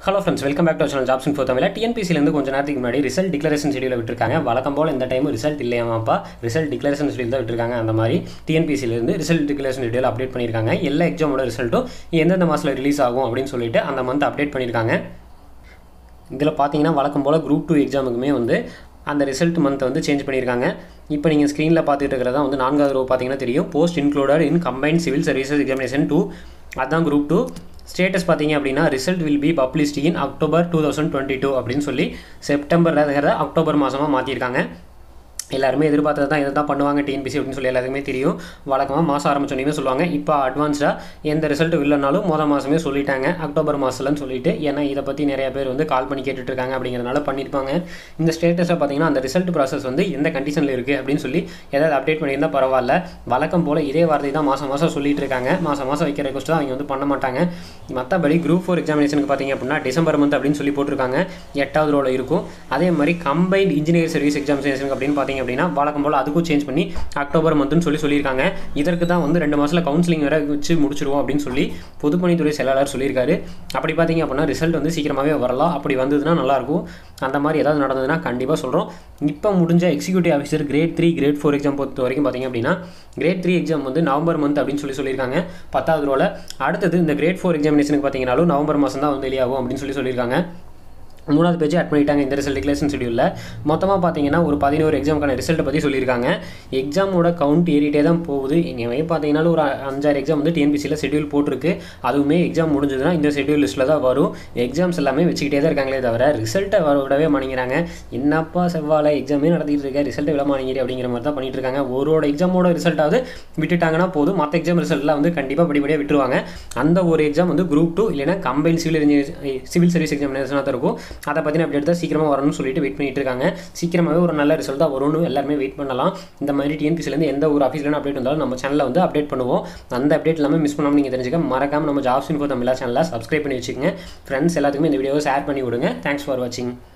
Hello friends, welcome back to channel jobs info Tamil. டிஎன்பிசிலேருந்து கொஞ்சம் நேரத்துக்கு முன்னாடி ரிசல்ட் டிக்ளரேஷன் ஷெடியூல் விட்டுருக்காங்க. வழக்கம் போல் இந்த டைம் ரிசல்ட் இல்லையாமாப்பா, ரிசல்ட் டிக்ளரேஷன் ஷெடியூல் தான் விட்டுருக்காங்க. அந்த மாதிரி டிஎன்பிசிலேருந்து ரிசல்ட் டிக்ளரேஷன் ஷெடியூல் அப்டேட் பண்ணியிருக்காங்க. எல்லா எக்ஸாமோட ரிசல்ட்டும் எந்தெந்த மாதத்தில் ரிலீஸ் ஆகும் அப்படின்னு சொல்லிட்டு அந்த மந்த் அப்டேட் பண்ணியிருக்காங்க. இதில் பார்த்தீங்கன்னா வழக்கம் போல் குரூப் 2 எக்ஸாமுக்குமே அந்த ரிசல்ட் மந்த்தை சேஞ்ச் பண்ணியிருக்காங்க. இப்போ நீங்கள் ஸ்க்ரீனில் பார்த்துட்டு இருக்கிறதா 4வது ரோ பார்த்தீங்கன்னா தெரியும். Post included in combined civil services examination 2, அதுதான் குரூப் 2. ஸ்டேட்டஸ் பார்த்தீங்க அப்படின்னா result will be published in October 2022 அப்படின்னு சொல்லி செப்டம்பர் அக்டோபர் மாதமாக மாற்றிருக்காங்க. எல்லாருமே எதிர்பார்த்தது தான், இதை தான் பண்ணுவாங்க டிஎன்பிசி அப்படின்னு சொல்லி எல்லாருக்குமே தெரியும். வழக்கமாக மாதம் ஆரம்பிச்சோன்னே சொல்லுவாங்க. இப்போ அட்வான்ஸ்டாக எந்த ரிசல்ட் இல்லைனாலும் மாதமே சொல்லிட்டாங்க அக்டோபர் மாதம்னு சொல்லிட்டு. ஏன்னா இதை பற்றி நிறைய பேர் கால் பண்ணி கேட்டுட்ருக்காங்க அப்படிங்கிறதுனால பண்ணியிருப்பாங்க. இந்த ஸ்டேட்டஸை பார்த்தீங்கன்னா அந்த ரிசல்ட் ப்ராசஸ் எந்த கண்டிஷனில் இருக்குது அப்படின்னு சொல்லி ஏதாவது அப்டேட் பண்ணியிருந்தால் பரவாயில்ல. வழக்கம் போல் இதே வார்த்தை தான் மாதம் சொல்லிட்டு இருக்காங்க. மாதம் வைக்கிற ரெக்வஸ்ட் தான் அவங்க பண்ண மாட்டாங்க. மற்றபடி குரூப் 4 எக்ஸாமினேஷனுக்கு பார்த்தீங்க அப்படின்னா டிசம்பர் மந்த் அப்படின்னு சொல்லி போட்டிருக்காங்க. 8வது ரோவில் இருக்கும். அதே மாதிரி கம்பைன்ட் இன்ஜினியர் சர்வீஸ் எக்ஸாமினேஷனுக்கு அப்படின்னு பார்த்தீங்க அப்படின்னா வழக்கம் போல் அதுக்கும் சேஞ்ச் பண்ணி அக்டோபர் மந்த்னு சொல்லியிருக்காங்க. இதற்கு தான் 2 மாதத்தில் கவுன்சிலிங் வேற வச்சு முடிச்சிருவோம் அப்படின்னு சொல்லி பொதுப்பணித்துறை செயலாளர் சொல்லியிருக்காரு. அப்படி பார்த்தீங்க அப்படின்னா ரிசல்ட் சீக்கிரமாகவே வரலாம். அப்படி வந்ததுன்னா நல்லாயிருக்கும். அந்த மாதிரி ஏதாவது நடந்ததுன்னா கண்டிப்பாக சொல்கிறோம். இப்போ முடிஞ்ச executive officer grade 3 grade 4 exam பொறுத்த வரைக்கும் பார்த்தீங்க அப்படின்னா கிரேட் 3 எக்ஸாம் நவம்பர் மந்த் அப்படின்னு சொல்லியிருக்காங்க 10வது ரோவில். அடுத்தது இந்த கிரேட் 4 எக்ஸாமினேஷனுக்கு பார்த்தீங்கன்னாலும் நவம்பர் மாதம் தான் வெளியாகும் அப்படின்னு சொல்லியிருக்காங்க. 3வது பேஜ் ஆட் பண்ணிட்டாங்க இந்த ரிசல்ட் டிக்ளரேஷன் ஷெடியூலில். மொத்தமாக பார்த்தீங்கன்னா ஒரு 11 எக்ஸாமுக்கான ரிசல்ட்டை பற்றி சொல்லியிருக்காங்க. எக்ஸாமோட கவுண்ட் ஏறிட்டே தான் போகுது. இனிமே பார்த்தீங்கன்னா ஒரு 5-6 எக்ஸாம் டிஎன்பிசியில் ஷெடியூல் போட்டிருக்கு. அதுவுமே எக்ஸாம் முடிஞ்சதுன்னா இந்த ஷெடியூல் லிஸ்ட்டில் தான் வரும். எக்ஸாம்ஸ் எல்லாமே வச்சுக்கிட்டே தான் இருக்காங்களே தவிர ரிசல்ட்டை விடவே மாட்டேங்கிறாங்க. என்னப்பா செவ்வாழை எக்ஸாமே நடத்திட்டு இருக்க, ரிசல்ட்டை விட மாட்டேங்கிறேன் அப்படிங்கிற மாதிரி தான் பண்ணிட்டு இருக்காங்க. ஒரு எக்ஸாமோட ரிசல்ட்டாவது விட்டுட்டாங்கன்னா போதும். மற்ற எக்ஸாம் ரிசல்ட்லாம் கண்டிப்பாக படிப்படியாக விட்டுருவாங்க. அந்த ஒரு எக்ஸாம் குரூப் 2 இல்லைனா கம்பைன்ட் சிவில் சர்வீஸ் எக்ஸாமினேஷனாக தான் இருக்கும். அதை பற்றின அப்டேட் தான் சீக்கிரமாக வரணும்னு சொல்லிட்டு வெயிட் பண்ணிட்டு இருக்காங்க. சீக்கிரமாகவே ஒரு நல்ல ரிசல்ட் தான் வரும்னு எல்லாருமே வெயிட் பண்ணலாம். இந்த மாதிரி டிஎன்பிசிலேருந்து எந்த ஒரு ஆஃபீஸ்லேருந்து அப்டேட் வந்தாலும் நம்ம சேனலில் அப்டேட் பண்ணுவோம். அந்த அப்டேட் எல்லாமே மிஸ் பண்ணாமல் நீங்கள் தெரிஞ்சுக்க மறக்காமல் நம்ம ஜாப்ஸ் இன்ஃபோ தமிழ் சேனலில் சப்ஸ்கிரைப் பண்ணி வச்சுக்கோங்க. ஃப்ரெண்ட்ஸ் எல்லாத்துக்குமே இந்த வீடியோவை ஷேர் பண்ணி விடுங்க. தேங்க்ஸ் ஃபார் வாட்சிங்.